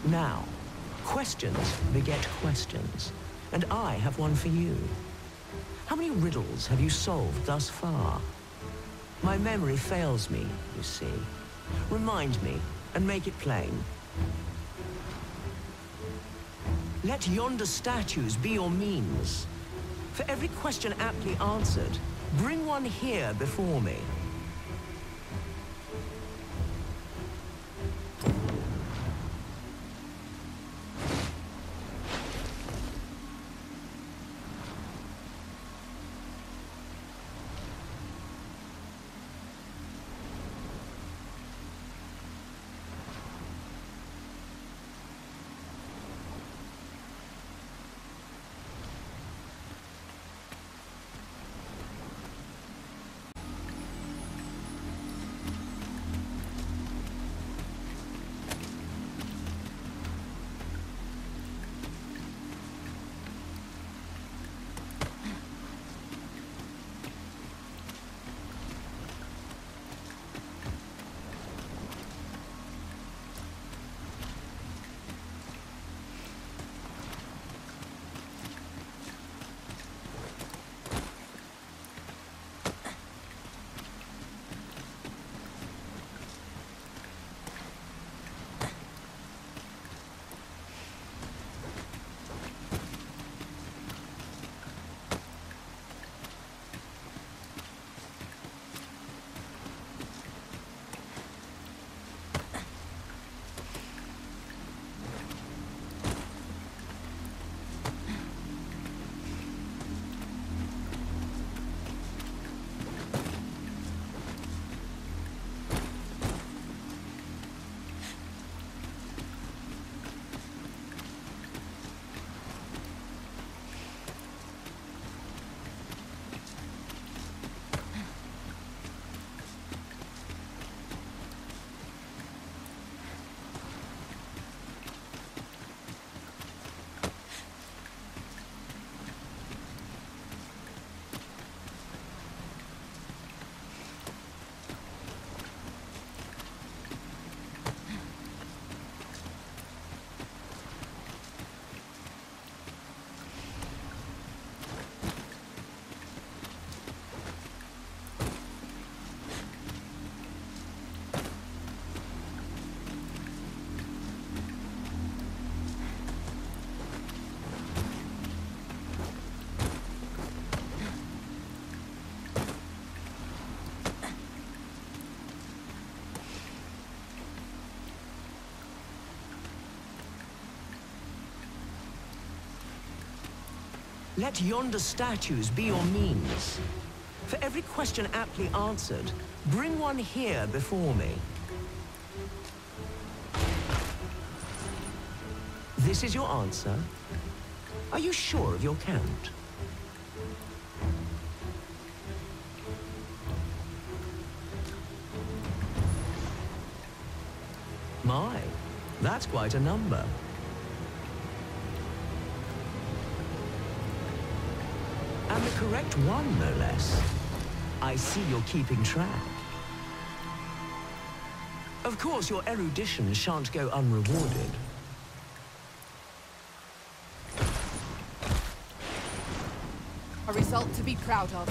Now, questions beget questions, and I have one for you. How many riddles have you solved thus far? My memory fails me, you see. Remind me, and make it plain. Let yonder statues be your means. For every question aptly answered, bring one here before me. Let yonder statues be your means. For every question aptly answered, bring one here before me. This is your answer? Are you sure of your count? My, that's quite a number. And the correct one, no less. I see you're keeping track. Of course, your erudition shan't go unrewarded. A result to be proud of.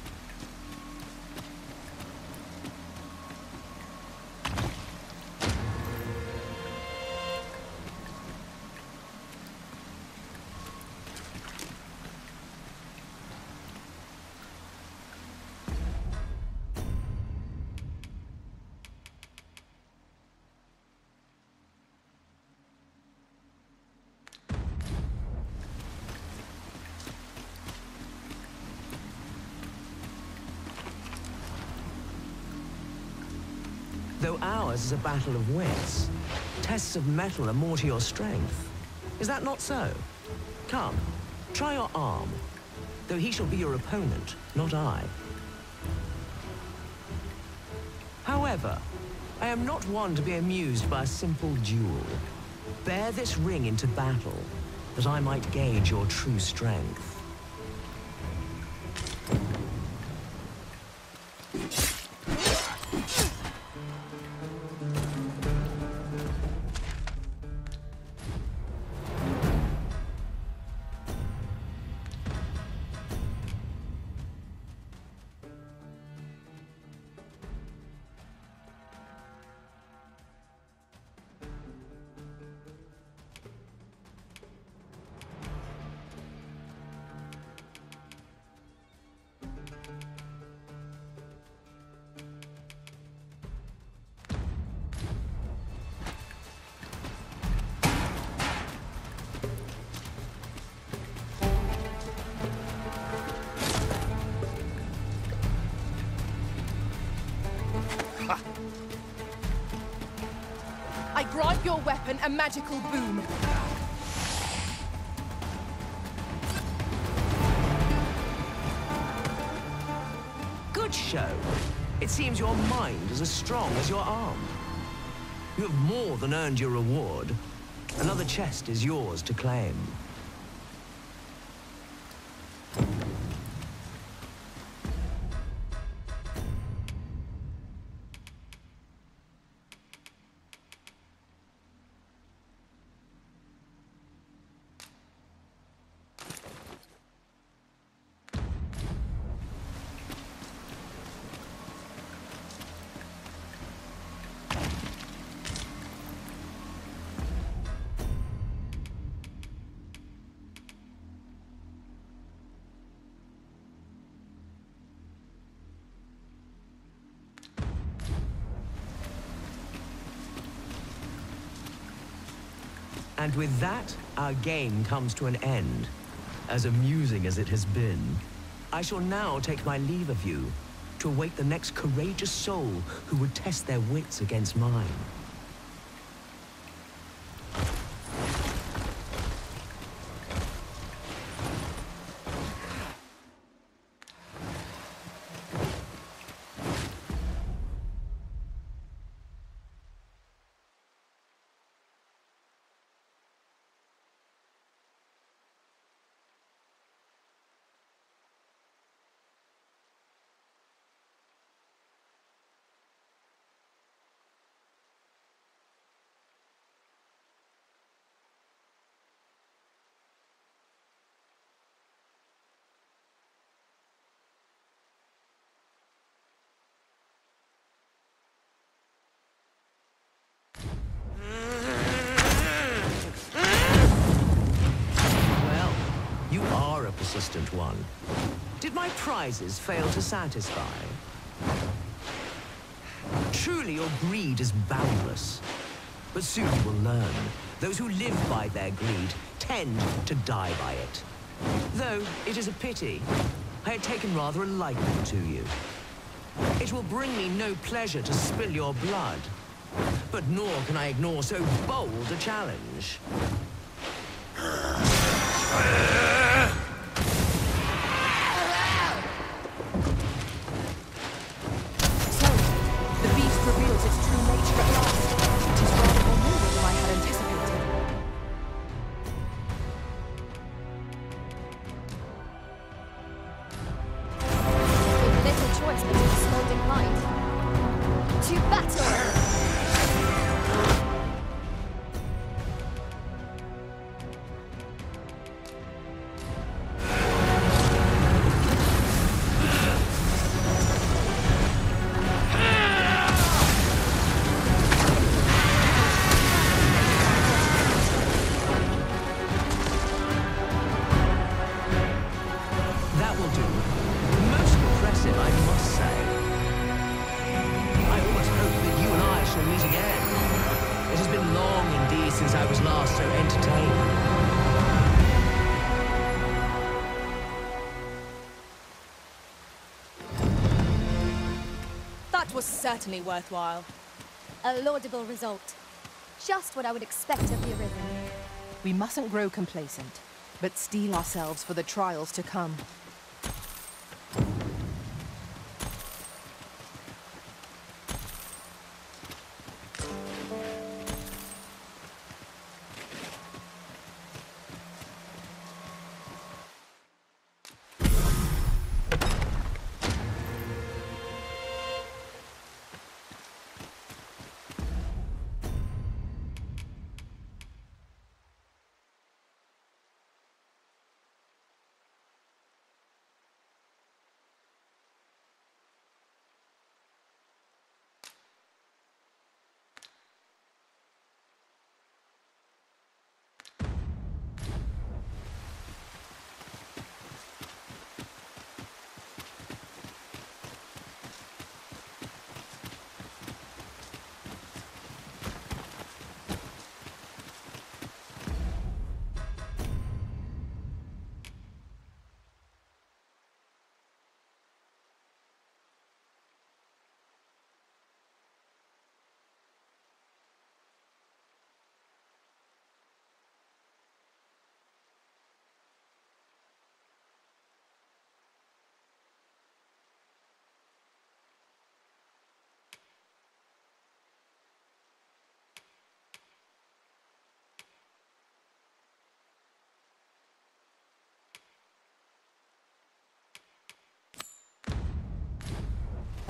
Though ours is a battle of wits, tests of metal are more to your strength. Is that not so? Come, try your arm, though he shall be your opponent, not I. However, I am not one to be amused by a simple duel. Bear this ring into battle, that I might gauge your true strength. I grant your weapon a magical boon. Good show. It seems your mind is as strong as your arm. You have more than earned your reward. Another chest is yours to claim. And with that, our game comes to an end. As amusing as it has been, I shall now take my leave of you to await the next courageous soul who would test their wits against mine. Persistent one. Did my prizes fail to satisfy? Truly, your greed is boundless. But soon you will learn. Those who live by their greed tend to die by it. Though, it is a pity. I had taken rather a liking to you. It will bring me no pleasure to spill your blood. But nor can I ignore so bold a challenge. Reveals its true nature at last. It is rather more noble than I had anticipated. With little choice but to smoldering light. To battle! That was certainly worthwhile. A laudable result. Just what I would expect of the Arisen. We mustn't grow complacent, but steel ourselves for the trials to come.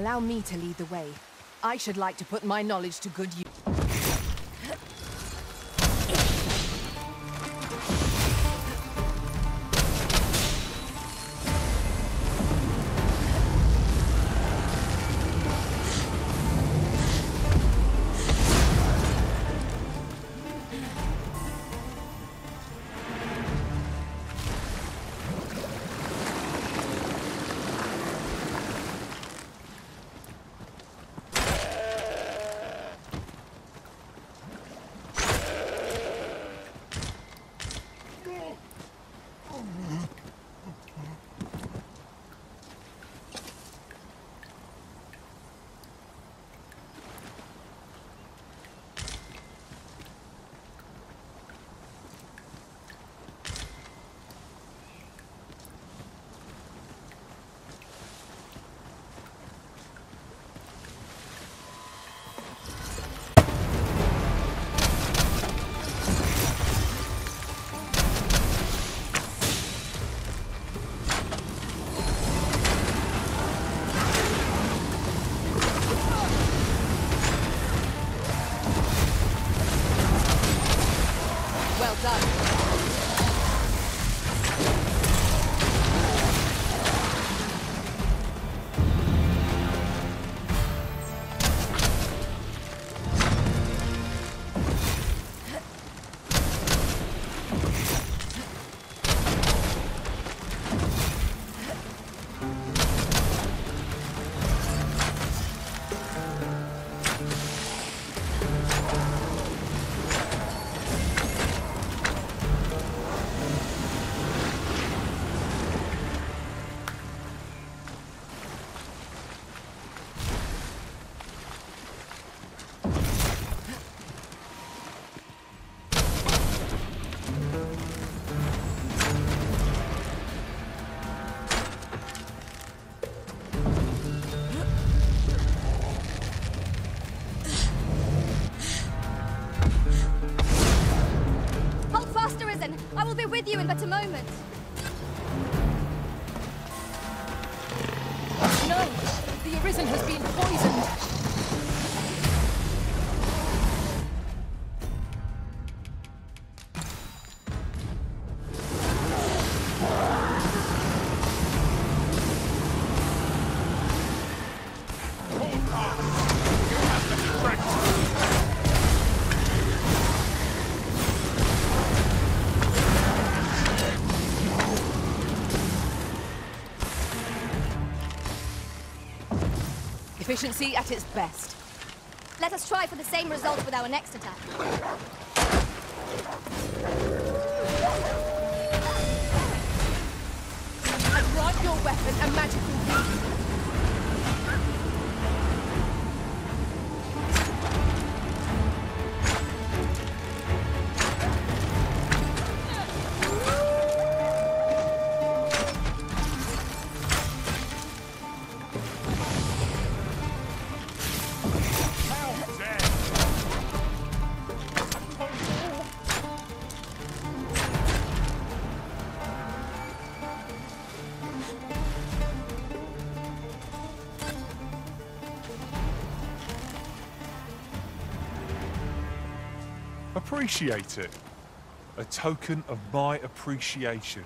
Allow me to lead the way. I should like to put my knowledge to good use. Well done. I will be with you in but a moment. No! The Arisen has been poisoned! Efficiency at its best. Let us try for the same result with our next attack. And grant your weapon a magical beam. Appreciate it. A token of my appreciation.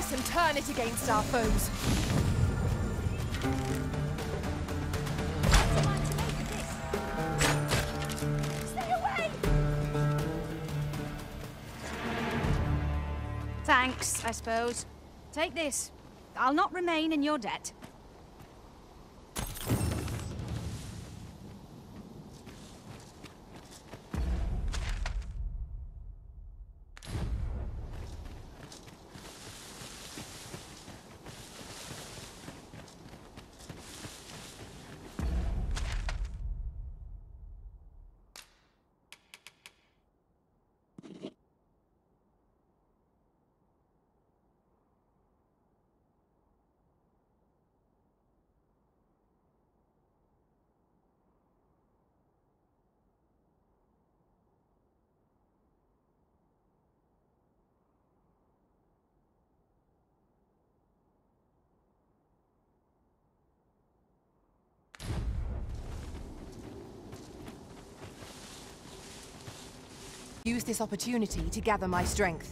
this and turn it against our foes. Stay away! Thanks, I suppose. Take this. I'll not remain in your debt. Use this opportunity to gather my strength.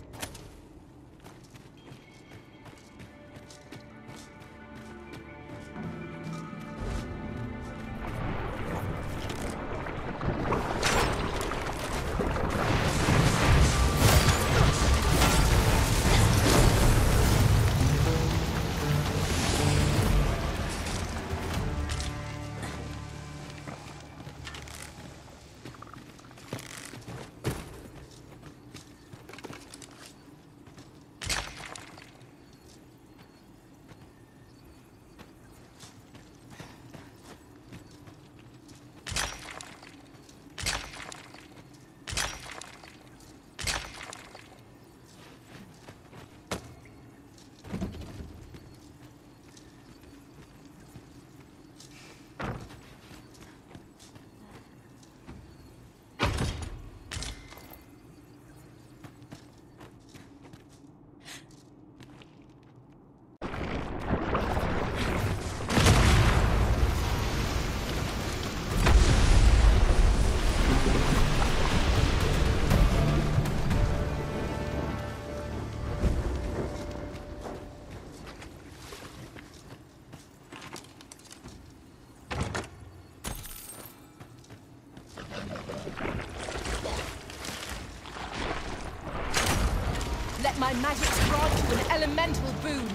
Let my magic grant you an elemental boon.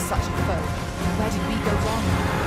such a foe. Where did we go wrong?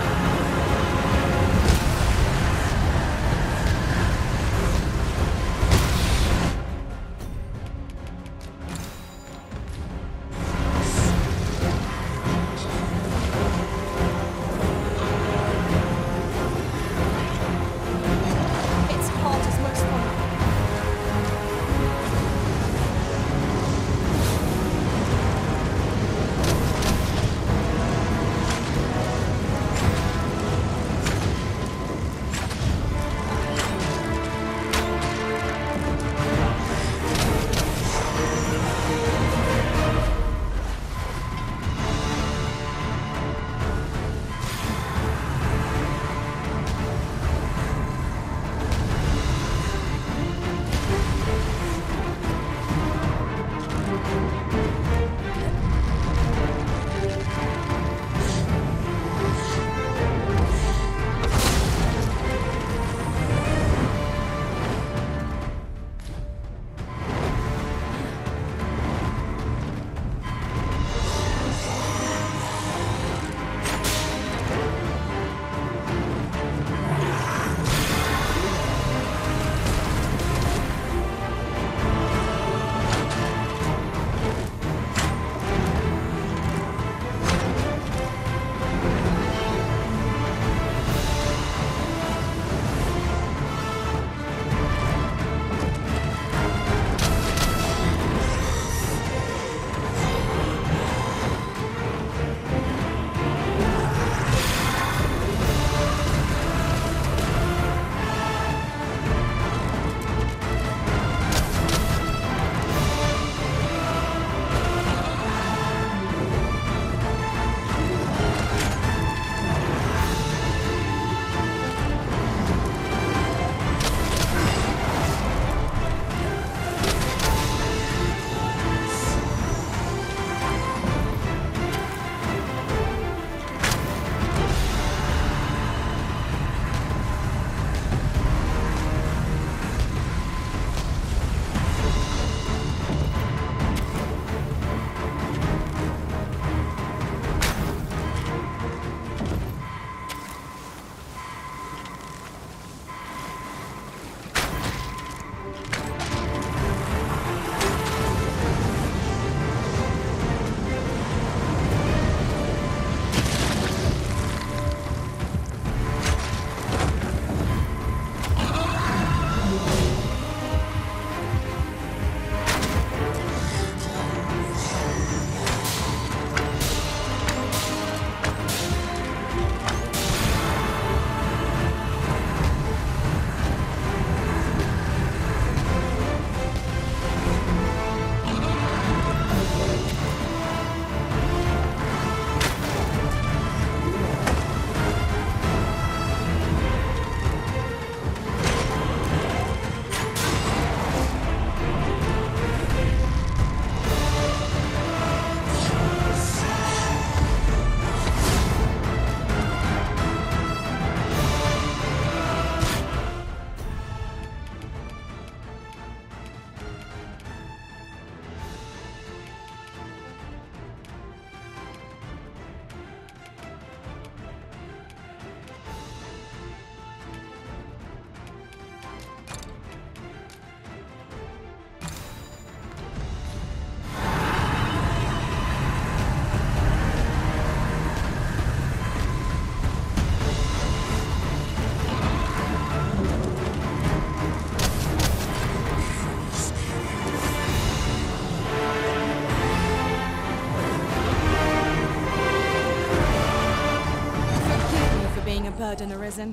Burden Arisen.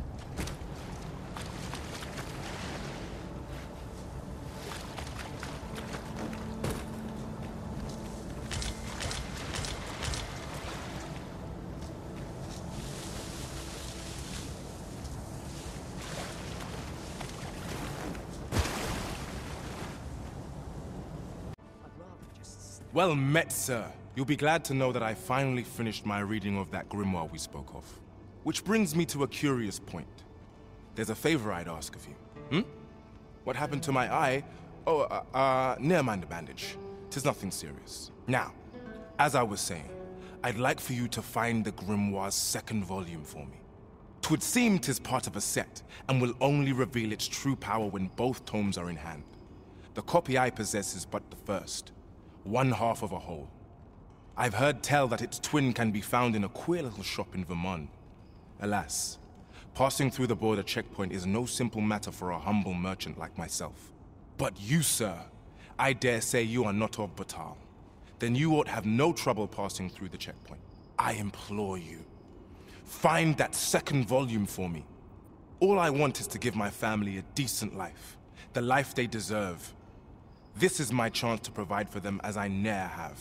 Well met, sir. You'll be glad to know that I finally finished my reading of that grimoire we spoke of. Which brings me to a curious point. There's a favor I'd ask of you. What happened to my eye? Oh, never mind the bandage. 'Tis nothing serious. Now, as I was saying, I'd like for you to find the grimoire's second volume for me. 'Twould seem 'tis part of a set, and will only reveal its true power when both tomes are in hand. The copy I possess is but the first, one half of a whole. I've heard tell that its twin can be found in a queer little shop in Vermont. Alas, passing through the border checkpoint is no simple matter for a humble merchant like myself. But you, sir, I dare say you are not of Battahl. Then you ought have no trouble passing through the checkpoint. I implore you, find that second volume for me. All I want is to give my family a decent life, the life they deserve. This is my chance to provide for them as I ne'er have.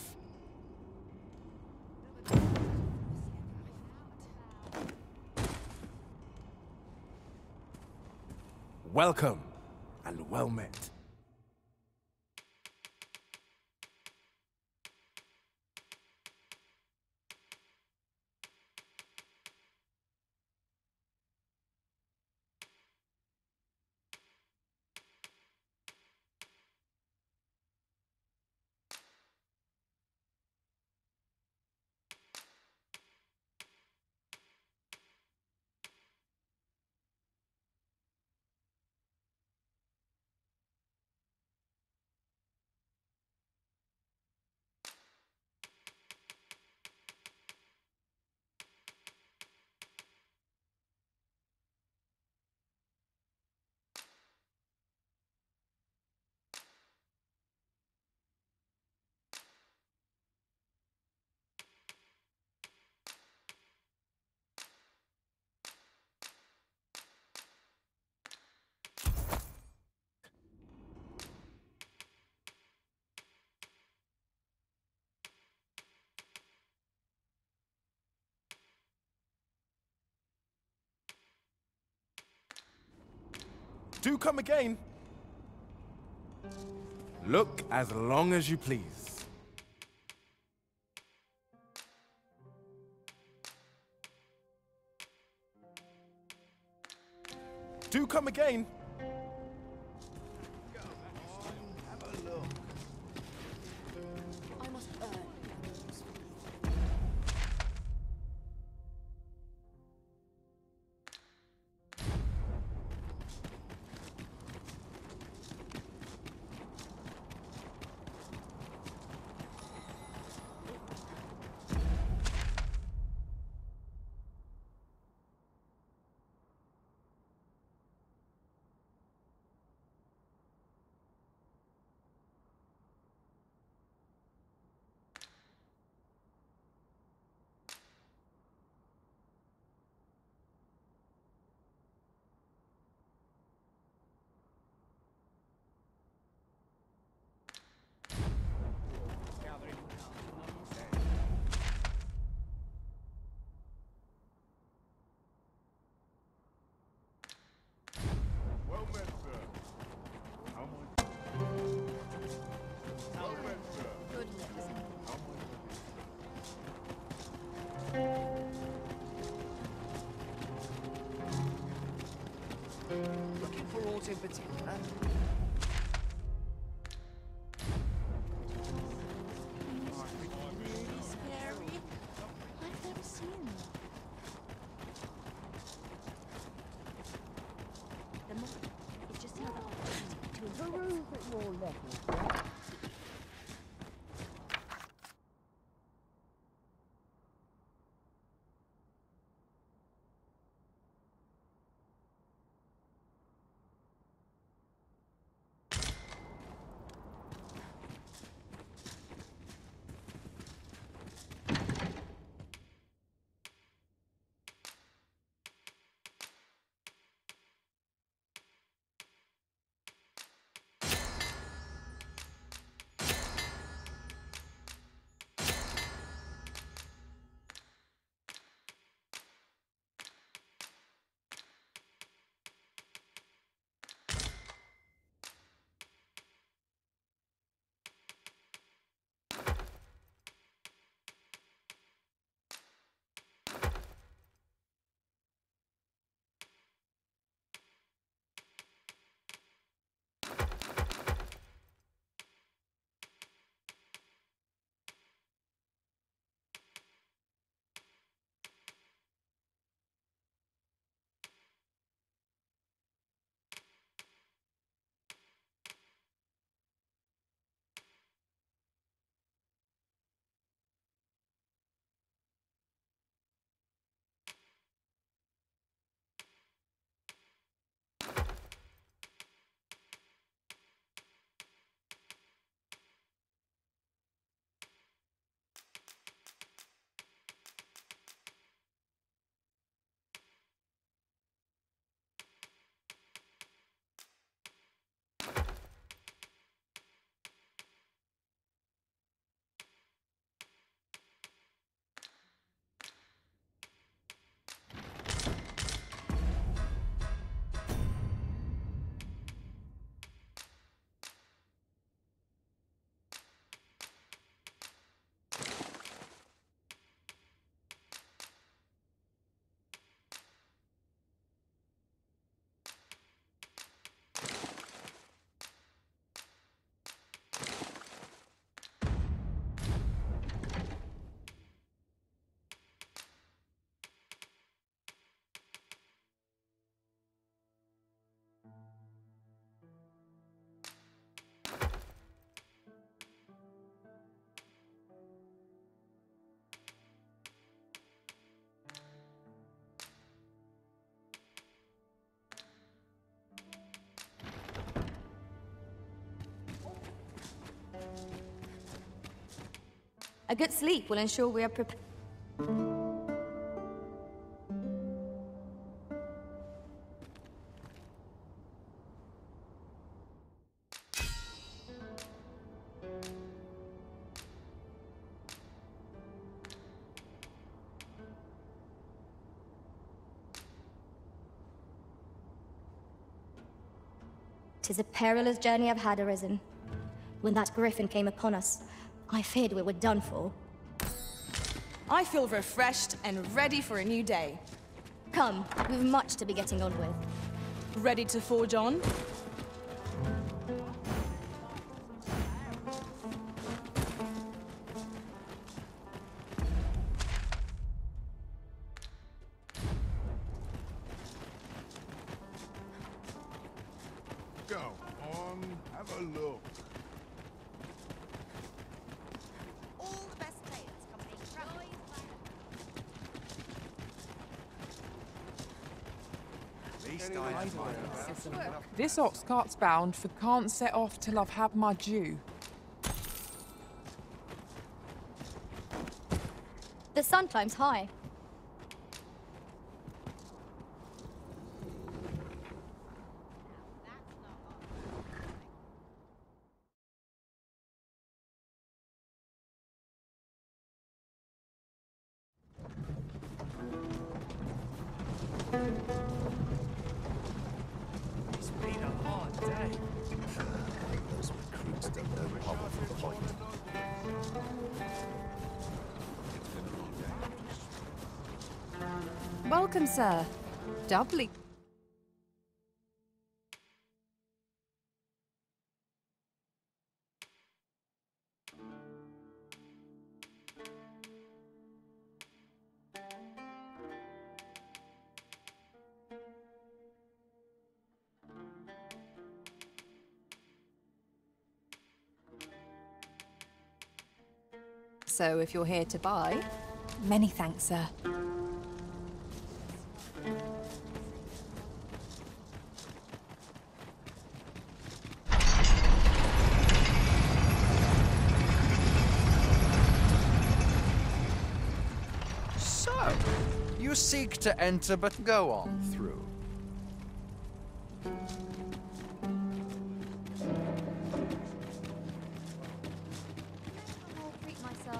Welcome, and well met. Do come again. Look as long as you please. Do come again. I must earn. Looking for aught in particular? Really scary. I've never seen them. The more, it's just another opportunity to improve at your level. A good sleep will ensure we are prepared. 'Tis a perilous journey I've had, Arisen. When that griffin came upon us, I feared we were done for. I feel refreshed and ready for a new day. Come, we've much to be getting on with. Ready to forge on? Go on, have a look. All the best players company. This ox cart's bound for can't set off till I've had my due. The sun climbs high. It's been a hard day. Those recruits don't know powerful point. Welcome, sir. Doubly. So if you're here to buy... Many thanks, sir. So, you seek to enter, but go on through. I'll treat myself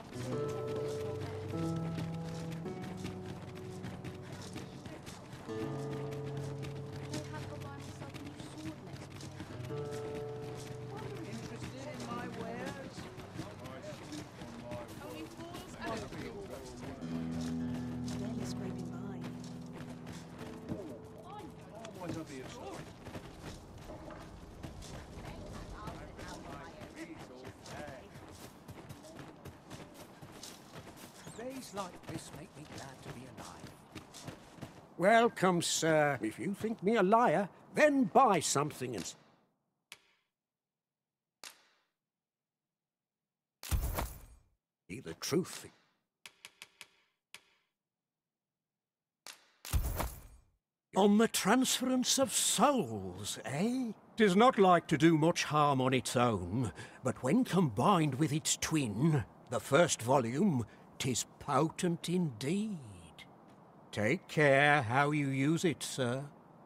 Days like this make me glad to be alive. Welcome, sir. If you think me a liar, then buy something and... See the truth. On the transference of souls, eh? 'Tis not like to do much harm on its own, but when combined with its twin, the first volume, 'tis potent indeed. Take care how you use it, sir.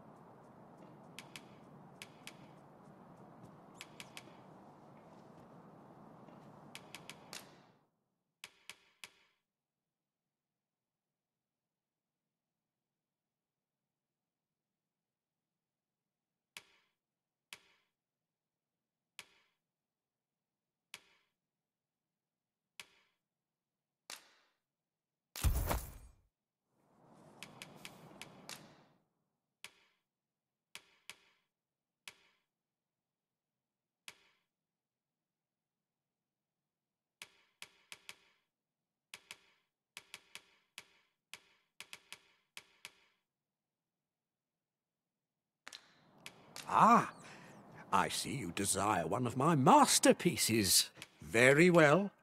Ah, I see you desire one of my masterpieces. Very well.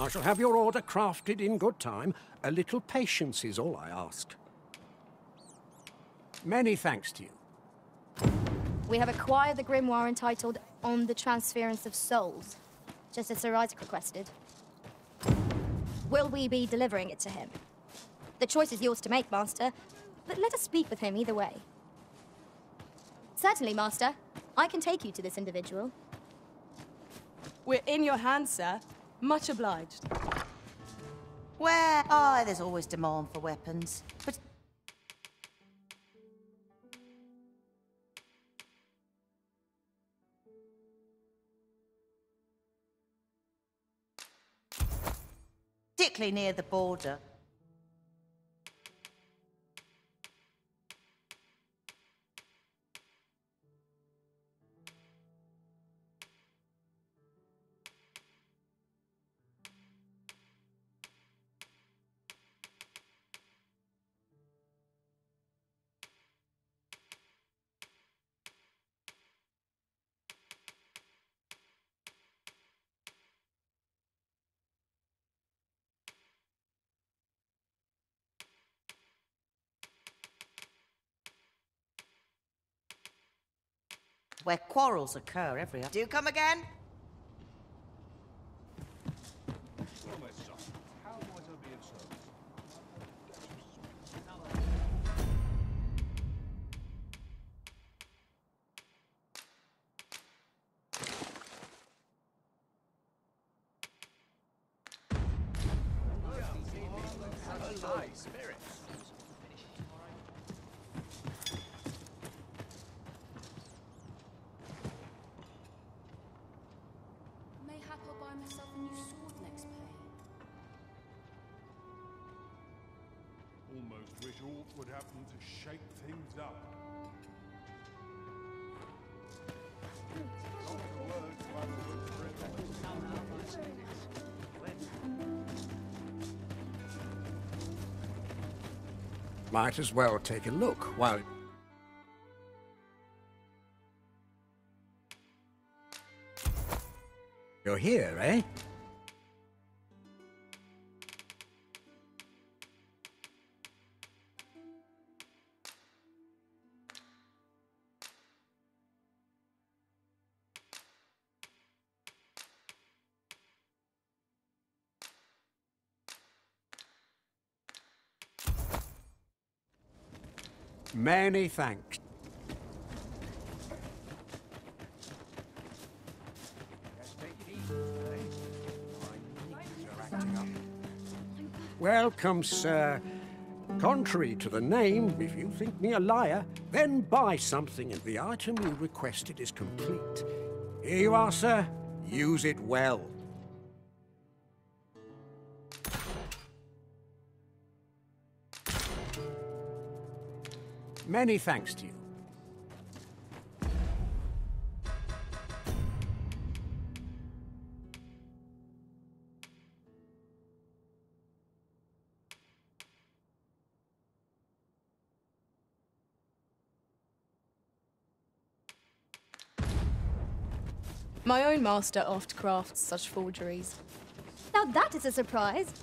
I shall have your order crafted in good time. A little patience is all I ask. Many thanks to you. We have acquired the grimoire entitled On the Transference of Souls, just as Sir Isaac requested. Will we be delivering it to him? The choice is yours to make, Master, but let us speak with him either way. Certainly, Master. I can take you to this individual. We're in your hands, sir. Much obliged. Where? Oh, there's always demand for weapons. But... particularly near the border. Where quarrels occur every... Do you come again? Mayhap I'll buy myself a new sword next pay. Almost wish aught would happen to shake things up. Might as well take a look while... You're here, eh? Many thanks. Welcome, sir. Contrary to the name, if you think me a liar, then buy something and the item you requested is complete. Here you are, sir. Use it well. Many thanks to you. My own master oft crafts such forgeries. Now that is a surprise.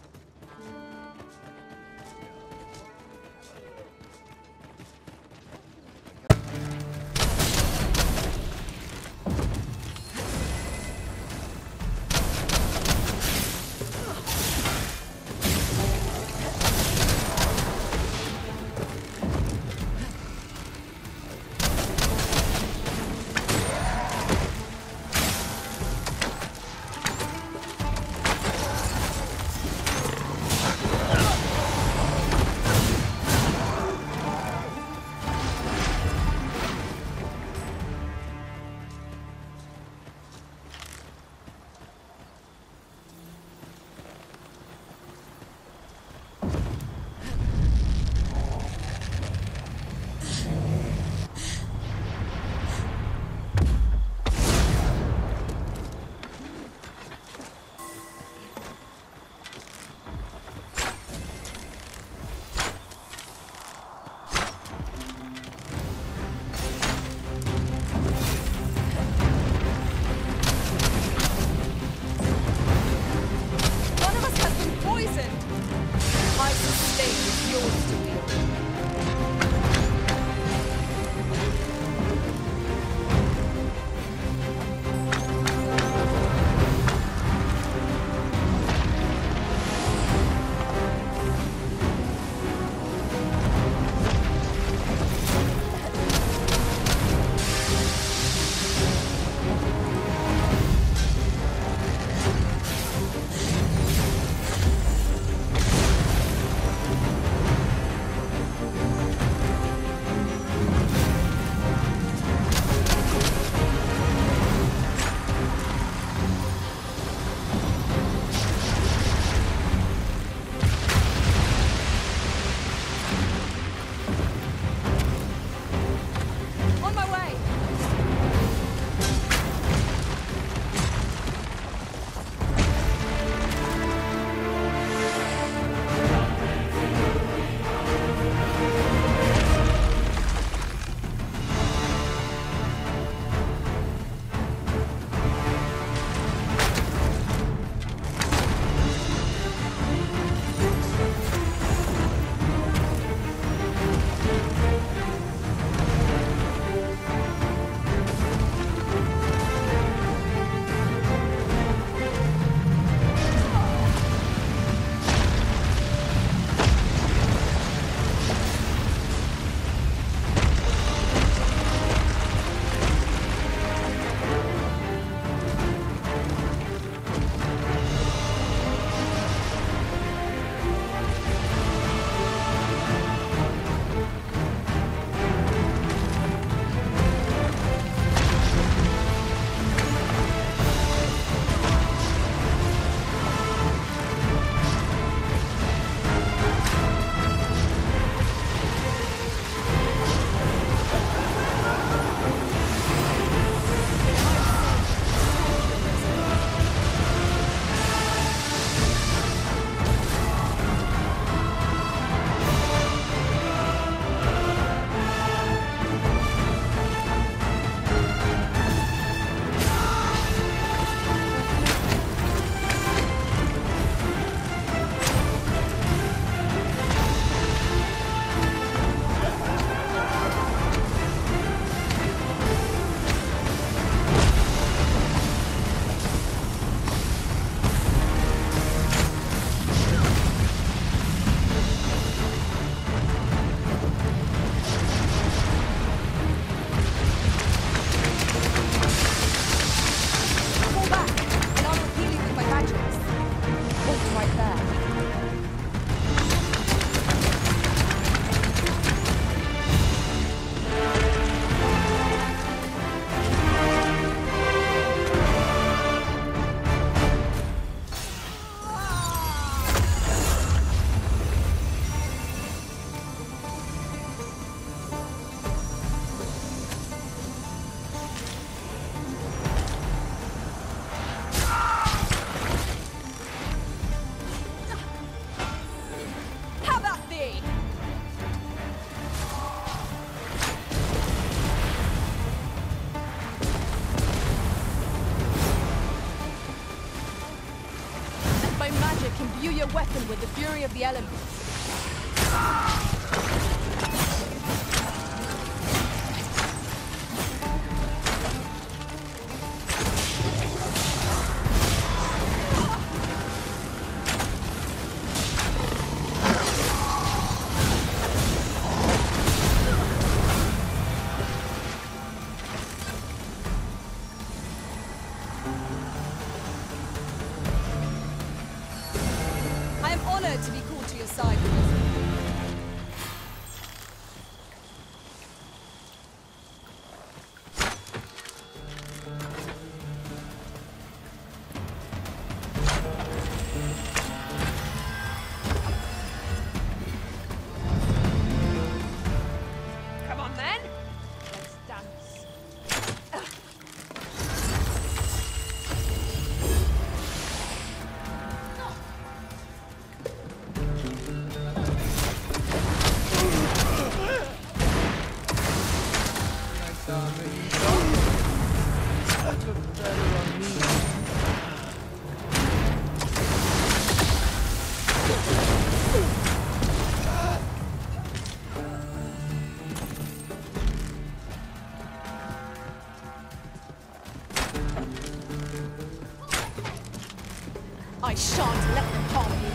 be a weapon with the fury of the elements. To be called to your side. Come on then. Let's dance. I shan't let them harm you.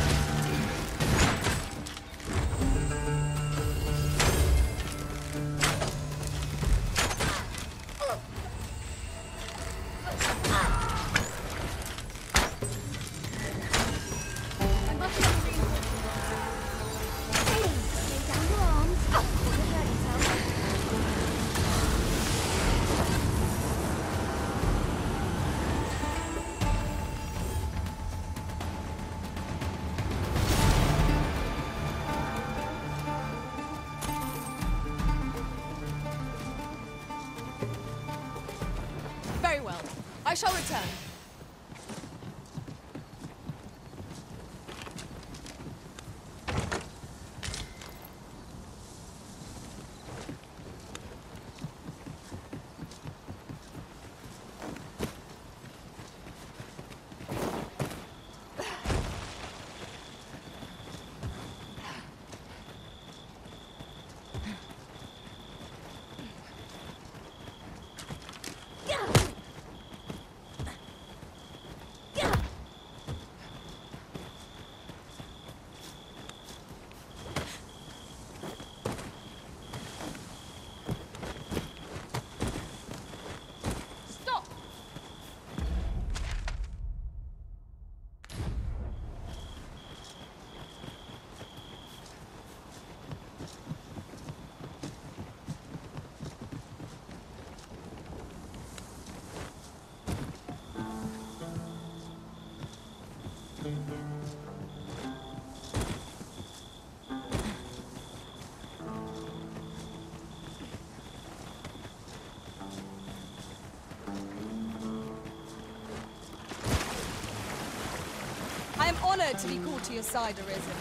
Very well. I shall return. I am honored to be called to your side, Arisen.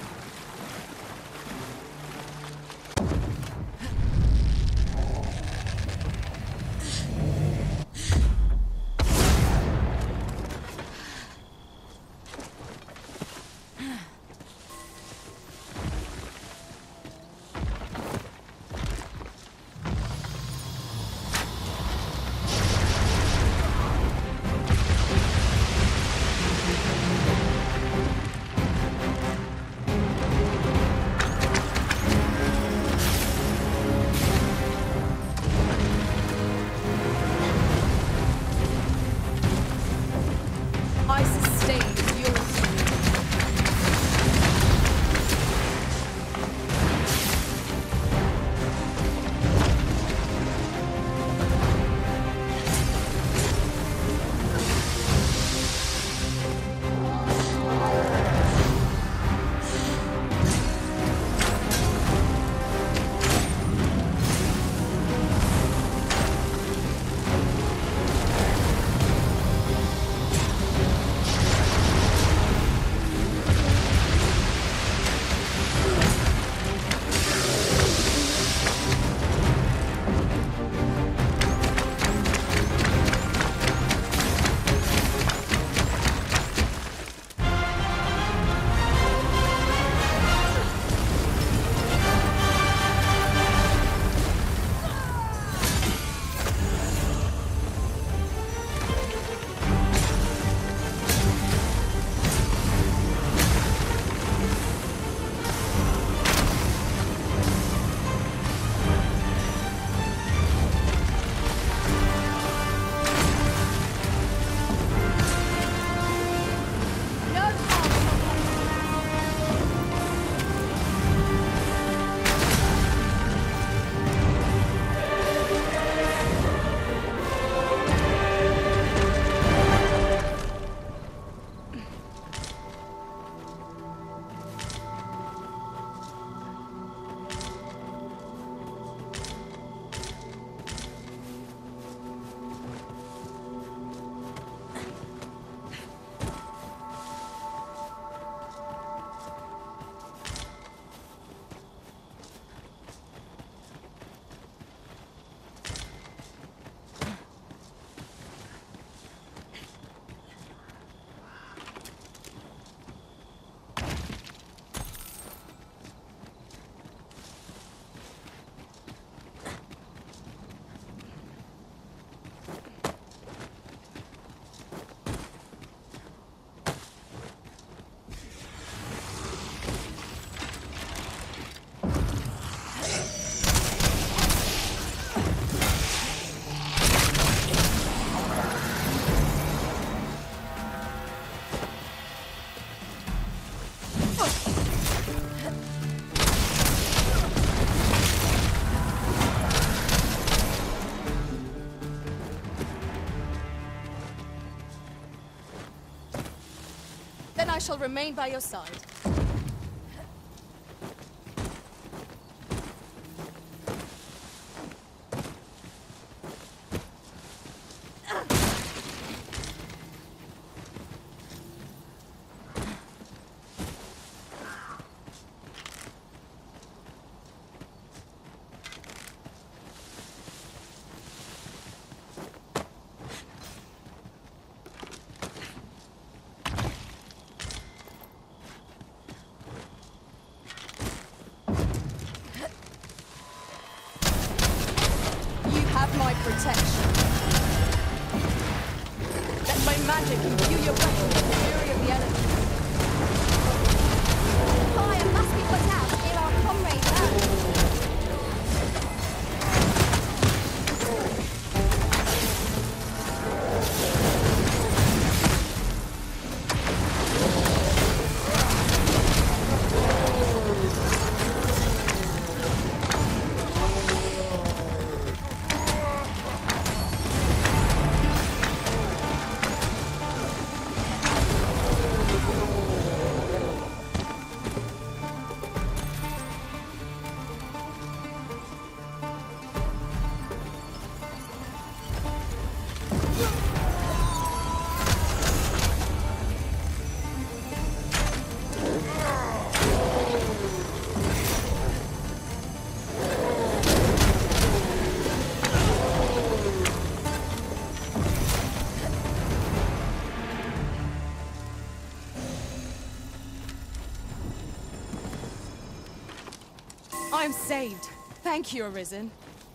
shall remain by your side. My protection. Let my magic imbue your weapon with the fury of the elements. Fire must be put out ere our comrades burn. I'm saved. Thank you, Arisen.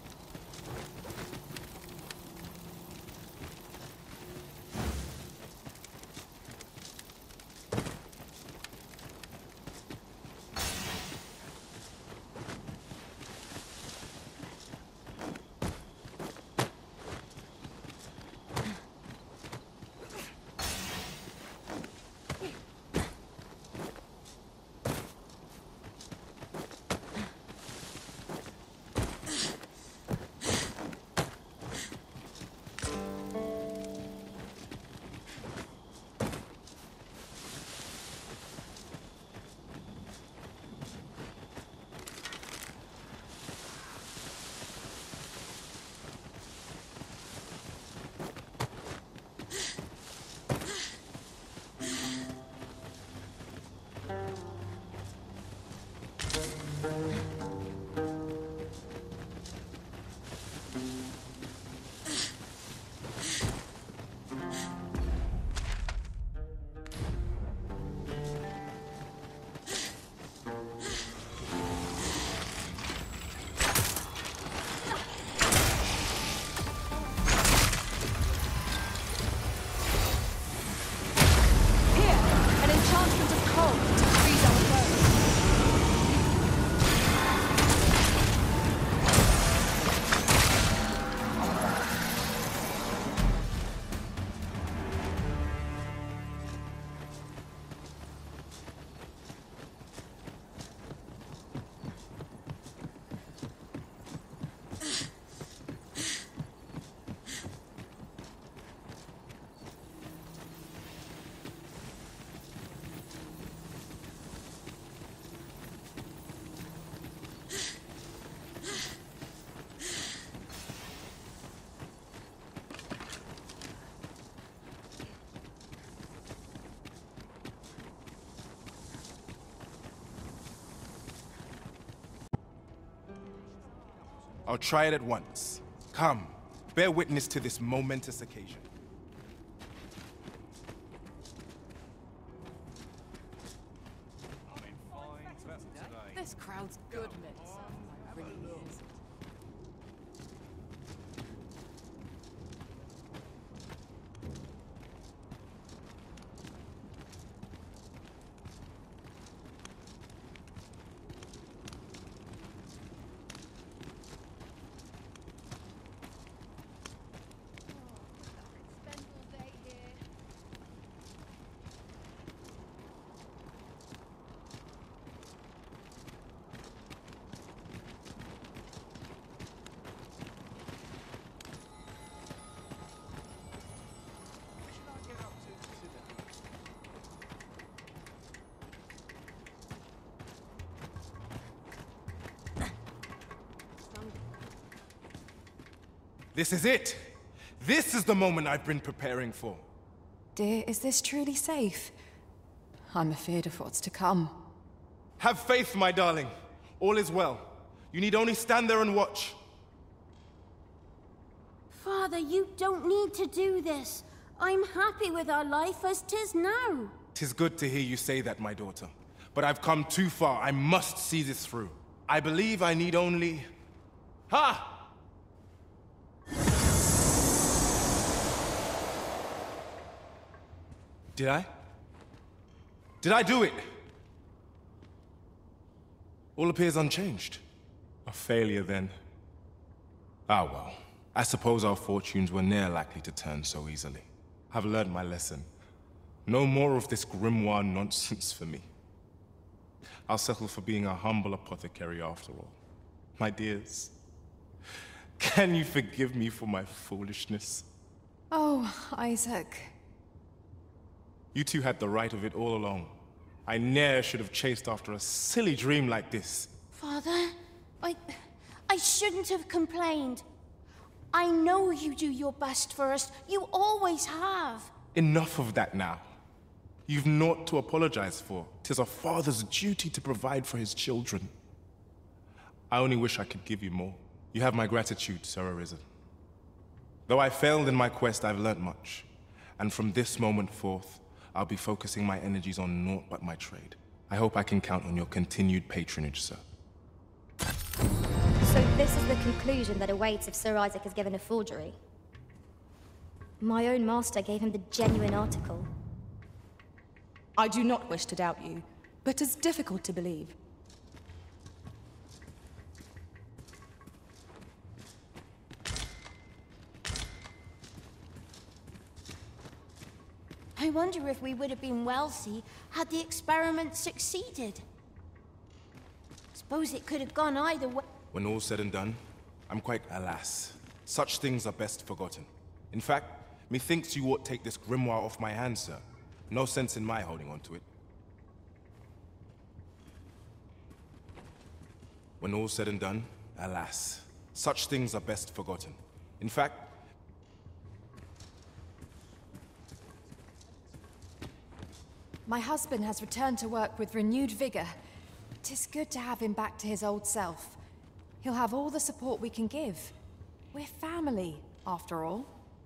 I'll try it at once. Come, bear witness to this momentous occasion. This crowd's good, Mitz. Really is. This is it! This is the moment I've been preparing for. Dear, is this truly safe? I'm afeard of what's to come. Have faith, my darling. All is well. You need only stand there and watch. Father, you don't need to do this. I'm happy with our life as 'tis now. 'Tis good to hear you say that, my daughter. But I've come too far. I must see this through. I believe I need only... Ha! Did I? Did I do it? All appears unchanged. A failure, then. Ah, well. I suppose our fortunes were ne'er likely to turn so easily. I've learned my lesson. No more of this grimoire nonsense for me. I'll settle for being a humble apothecary after all. My dears, can you forgive me for my foolishness? Oh, Isaac. You two had the right of it all along. I ne'er should have chased after a silly dream like this. Father, I shouldn't have complained. I know you do your best for us. You always have. Enough of that now. You've naught to apologize for. 'Tis a father's duty to provide for his children. I only wish I could give you more. You have my gratitude, Sir Arisen. Though I failed in my quest, I've learnt much. And from this moment forth, I'll be focusing my energies on naught but my trade. I hope I can count on your continued patronage, sir. So this is the conclusion that awaits if Sir Isaac is given a forgery. My own master gave him the genuine article. I do not wish to doubt you, but it's difficult to believe. I wonder if we would have been wealthy had the experiment succeeded. Suppose it could have gone either way. When all's said and done, I'm quite alas. Such things are best forgotten. In fact, methinks you ought take this grimoire off my hands, sir. No sense in my holding on to it. When all's said and done, alas. Such things are best forgotten. In fact, My husband has returned to work with renewed vigor. 'Tis good to have him back to his old self. He'll have all the support we can give. We're family, after all.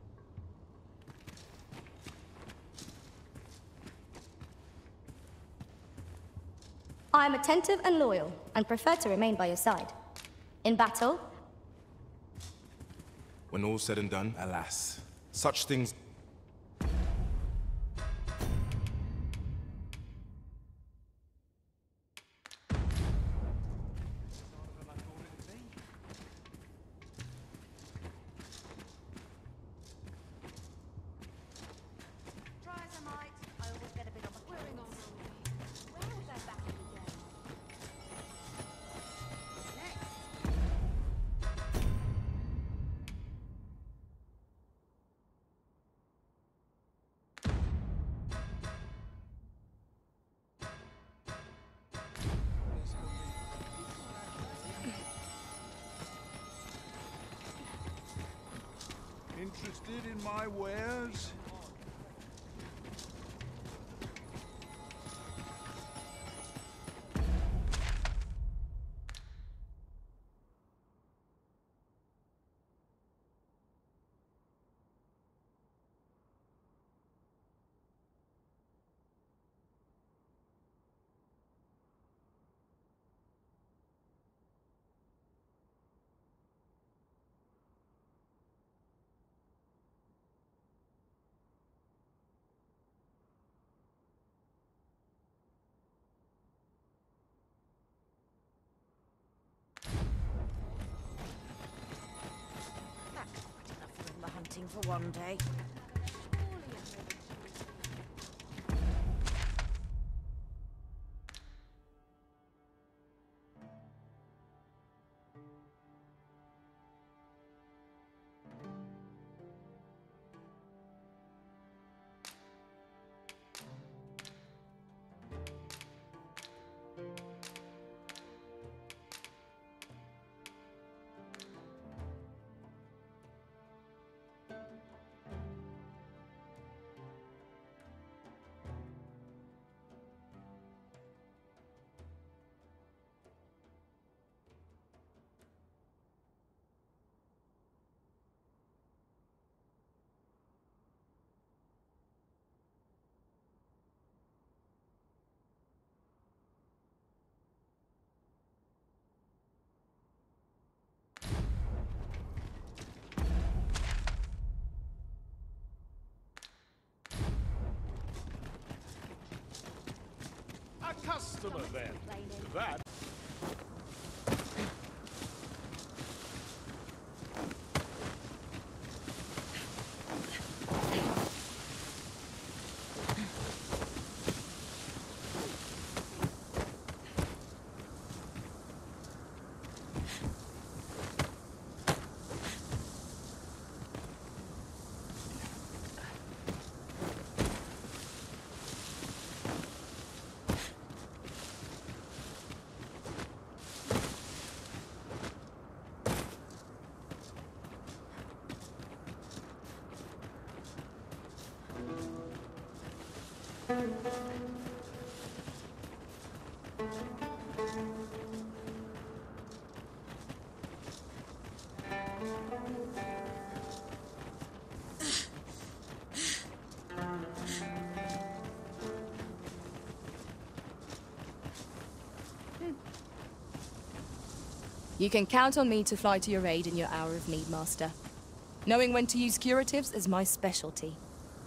I am attentive and loyal, and prefer to remain by your side. In battle... When all's said and done, alas. Such things... Interested in my wares? Hunting for one day. customer then. That. You can count on me to fly to your aid in your hour of need, Master. Knowing when to use curatives is my specialty.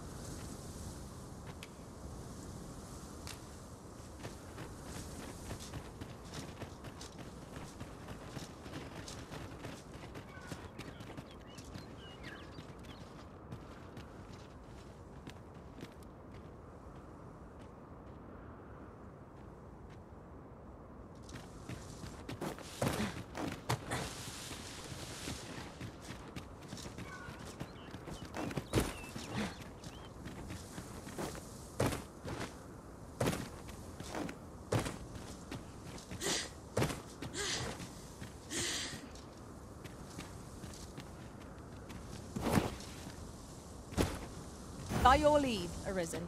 By your leave, Arisen.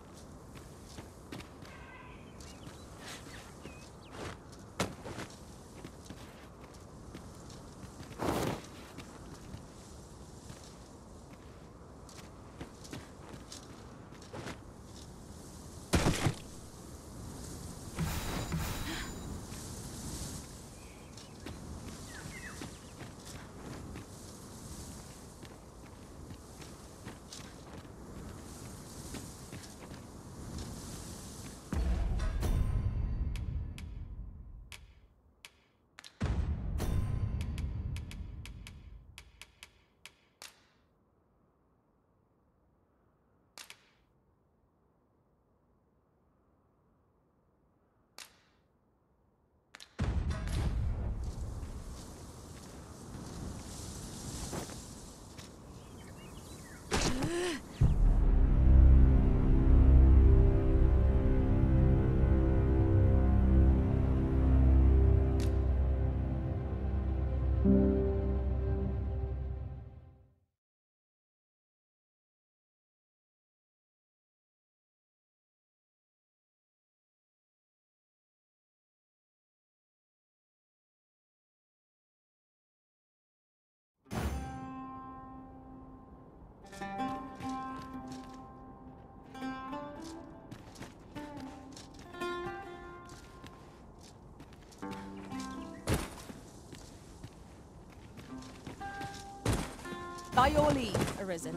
By your leave, Arisen.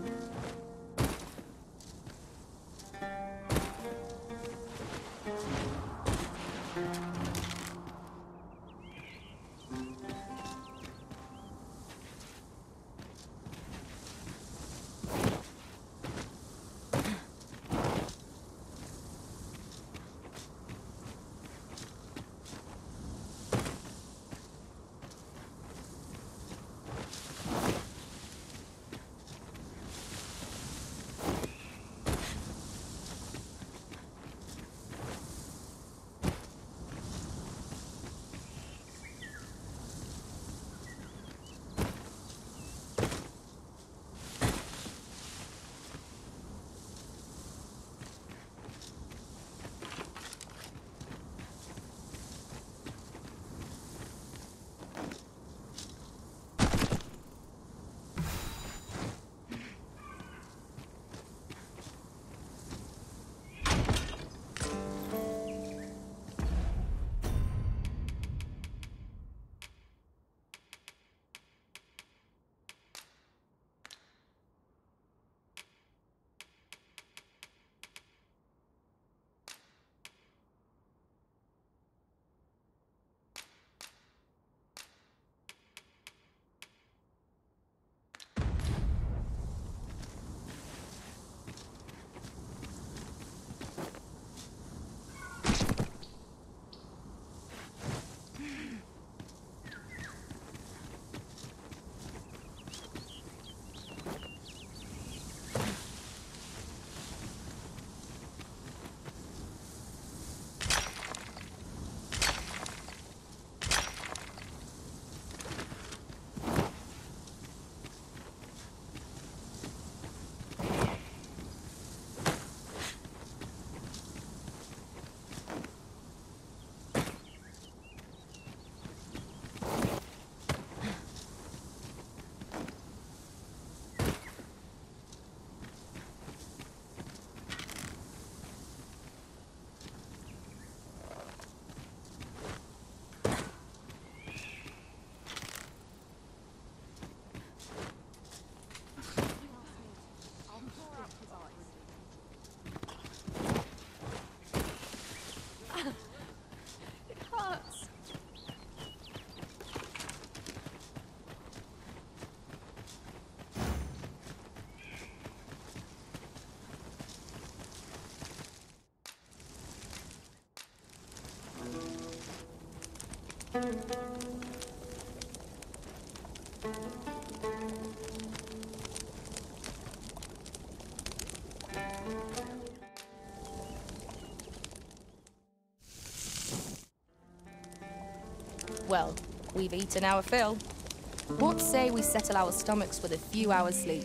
Well, we've eaten our fill. What say we settle our stomachs with a few hours sleep?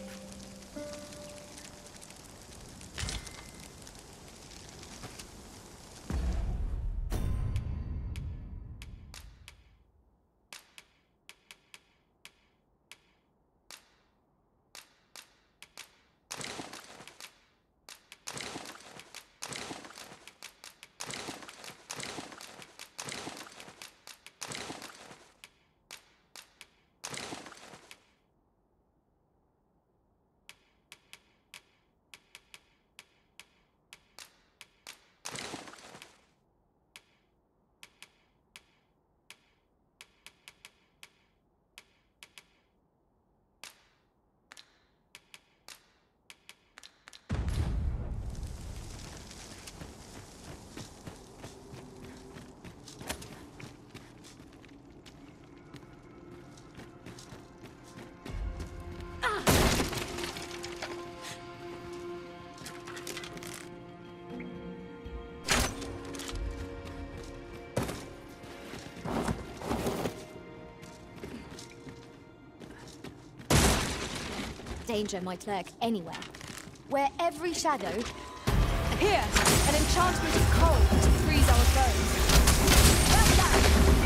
Danger might lurk anywhere. Where every shadow... Here! An enchantment of cold to freeze our foes. Well done!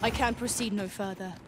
I can proceed no further.